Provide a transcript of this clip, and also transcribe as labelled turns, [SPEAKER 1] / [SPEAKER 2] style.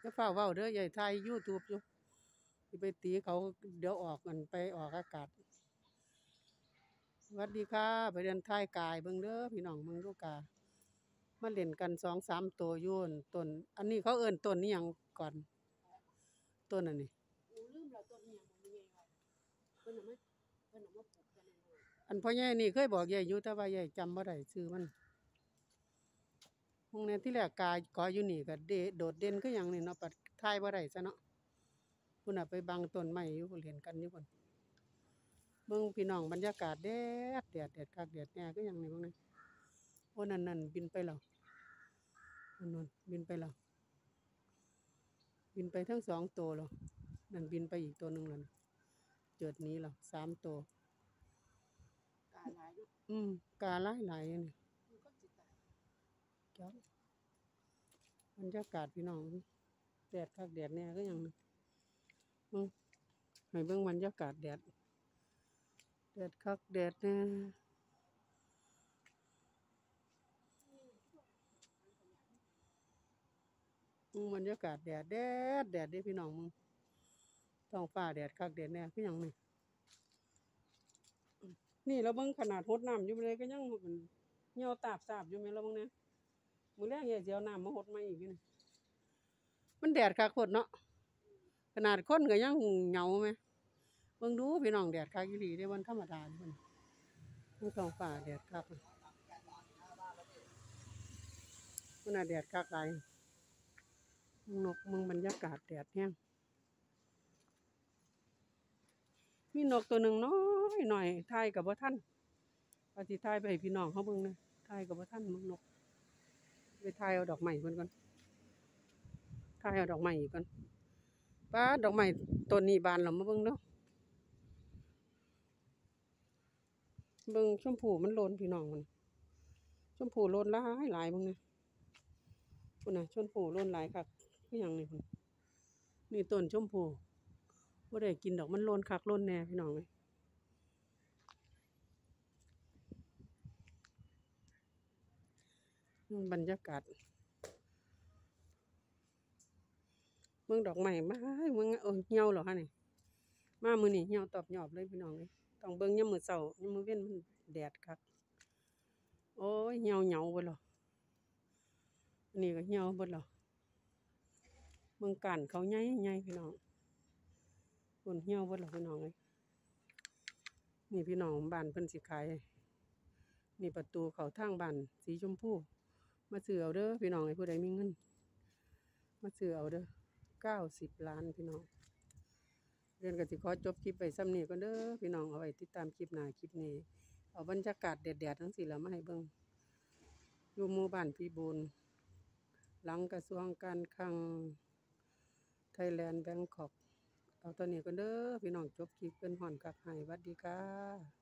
[SPEAKER 1] จะฝ้าเว้าเด้อใหญ่ไทย YouTube อยู่สิไปตีเขาเดี๋ยวออกกันไปออกอากาศสวัสดีค่ะไปเรียนไทยกายเบิ่งเด้อพี่น้องเบิ่งดูกามาเล่นกัน2-3ตัวอยู่นั่นต้นอันนี้เขาเอิ้นต้นอิหยังก่อนต้นอันนี้ลืมแล้วต้นอิหยังบ่มีไงว่าเพิ่นเอามาปลูกกันอันพ่อใหญ่นี่เคยบอกใหญ่อยู่แต่ว่าใหญ่จำบ่ได้ชื่อมันวงนี้ที่แรกกาก่ออยู่นี่ก็โดดเด่นคือหยังนี่เนาะปัดถ่ายบ่ได้ซะเนาะพุ่นน่ะไปบังต้นไม้อยู่เล่นกันอยู่พุ่นเบิ่งพี่น้องบรรยากาศแดดคักแดดแน่คือหยังนี่เบิ่งนี่โอ้นั่นบินไปแล้วนั่นบินไปแล้วบินไปทั้ง2ตัวแล้วนั่นบินไปอีกตัวหนึงแล้วเจิดหนีแล้ว3ตัวกาหลายอยู่กาหลายๆนี่จ้ะบรรยากาศพี่น้องแดดคักแดดแน่คือหยังนี่ให้เบิ่งบรรยากาศแดดคักแดดแน่บรรยากาศแดดเด้พี่น้องมึงท้องฟ้าแดดคักแดดแน่คือหยังนี่แล้วเบิ่งขนาดรดน้ำอยู่เลยก็ยังมันเหี่ยวตาบสาบอยู่แม่นแล้วเบิ่งเนี่ยมื้อแลงสิเอาน้ำมารดใหม่อีกอยู่นี่มันแดดคักโพดเนาะขนาดคนก็ยังเหงาแม่เบิ่งดูพี่น้องแดดคักอีหลีเด้บ่ธรรมดาเพิ่นท้องฟ้าแดดคักมันน่ะแดดคักหลายนกมึงบรรยากาศแดดแฮงมีนกตัวหนึ่งน้อยหน่อยถ่ายกับบ่ทันว่าสิถ่ายไปให้พี่น้องเขาเบิ่งนะถ่ายกับบ่ทันมึงนกไปถ่ายเอาดอกไม้เพิ่นก่อนถ่ายเอาดอกไม้อีกก่อนป้าดอกไม้ต้นนี้บานแล้วมาเบิ่งเด้อเบิ่งชมพูมันโลนพี่น้องมันชมพูโลนหลายเบิ่งนี่พุ่นน่ะชมพูโลนหลายคักคือหยังนี่พุ่นนี่ต้นชมพูบ่ได้กินดอกมันโลนคักโลนแน่พี่น้องเอ้ยบรรยากาศเมืองดอกไม้มาเมืองเหี่ยวเหรอคะนี่มามื้อนี้เหี่ยวตอบหยอบเลยพี่น้องเอ้ยต้องเบิ่งยามมื้อเช้ายามมื้อเว้นมันแดดคักโอ้ยเหี่ยวเหงาเบิดแล้วอันนี้ก็เหี่ยวเบิดแล้วเมืองการเขาใหญ่ๆพี่น้องพุ่นเหี่ยวเบิดแล้วพี่น้องเอ้ยนี่พี่น้องบ้านเพิ่นสิขายนี่ประตูเข้าทางบ้านสีชมพูมาซื้อเอาเด้อพี่น้องไอ้ผู้ใดมีเงินมาซื้อเอาเด้อ90 ล้านพี่น้องเรียนก็สิขอจบคลิปไว้ส่ำนี้ก่อนเด้อพี่น้องเอาไว้ติดตามคลิปหน้าคลิปนี้เอาบรรยากาศแดดๆจังซี่ล่ะมาให้เบิ่งอยู่หมู่บ้านพิบูลหลังกระทรวงการคลังไทยแลนด์แบงคอกเอาตัวนี้ก่อนเด้อพี่น้องจบคลิปเพิ่นฮ้อนคักให้หวัดดีค่ะ